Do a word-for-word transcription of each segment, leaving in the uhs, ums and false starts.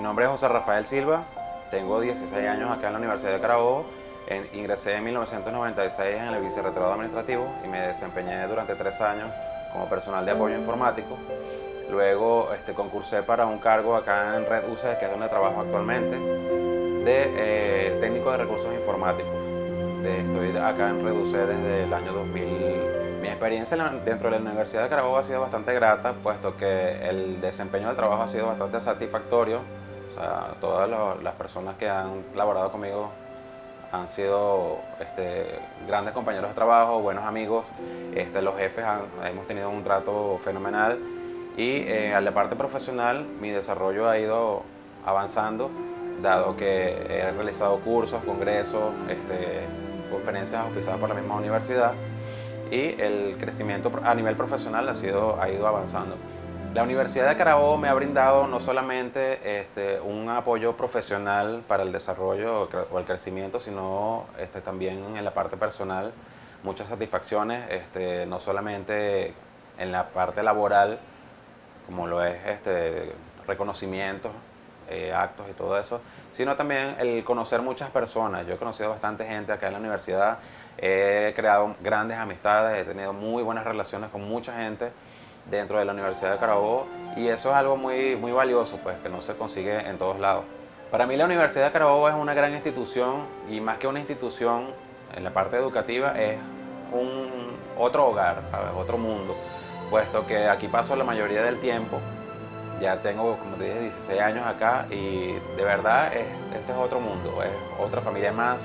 nombre es José Rafael Silva, tengo dieciséis años acá en la Universidad de Carabobo. En, ingresé en mil novecientos noventa y seis en el vicerrectorado administrativo y me desempeñé durante tres años como personal de apoyo informático. Luego este, concursé para un cargo acá en Red U C E, que es donde trabajo actualmente, de eh, técnico de recursos informáticos. De, estoy acá en Red U C E desde el año dos mil. Mi experiencia dentro de la Universidad de Carabobo ha sido bastante grata, puesto que el desempeño del trabajo ha sido bastante satisfactorio. O sea, todas las personas que han laborado conmigo han sido este, grandes compañeros de trabajo, buenos amigos. Este, los jefes han, hemos tenido un trato fenomenal. Y eh, a la parte profesional, mi desarrollo ha ido avanzando, dado que he realizado cursos, congresos, este, conferencias auspiciadas por la misma universidad, y el crecimiento a nivel profesional ha, sido, ha ido avanzando. La Universidad de Carabobo me ha brindado no solamente este, un apoyo profesional para el desarrollo o el crecimiento, sino este, también en la parte personal, muchas satisfacciones, este, no solamente en la parte laboral, como lo es este, reconocimientos, eh, actos y todo eso, sino también el conocer muchas personas. Yo he conocido bastante gente acá en la universidad, he creado grandes amistades, he tenido muy buenas relaciones con mucha gente dentro de la Universidad de Carabobo, y eso es algo muy, muy valioso, pues, que no se consigue en todos lados. Para mí la Universidad de Carabobo es una gran institución, y más que una institución en la parte educativa es un otro hogar, ¿sabes? Otro mundo, puesto que aquí paso la mayoría del tiempo. Ya tengo, como te dije, dieciséis años acá, y de verdad es, este es otro mundo, es otra familia más.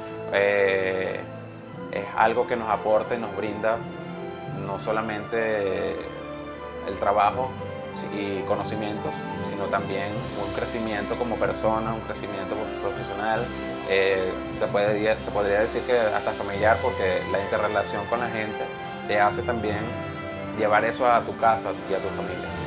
Eh, es algo que nos aporta y nos brinda no solamente el trabajo y conocimientos, sino también un crecimiento como persona, un crecimiento profesional. Eh, se, puede, se podría decir que hasta familiar, porque la interrelación con la gente te hace también llevar eso a tu casa y a tu familia.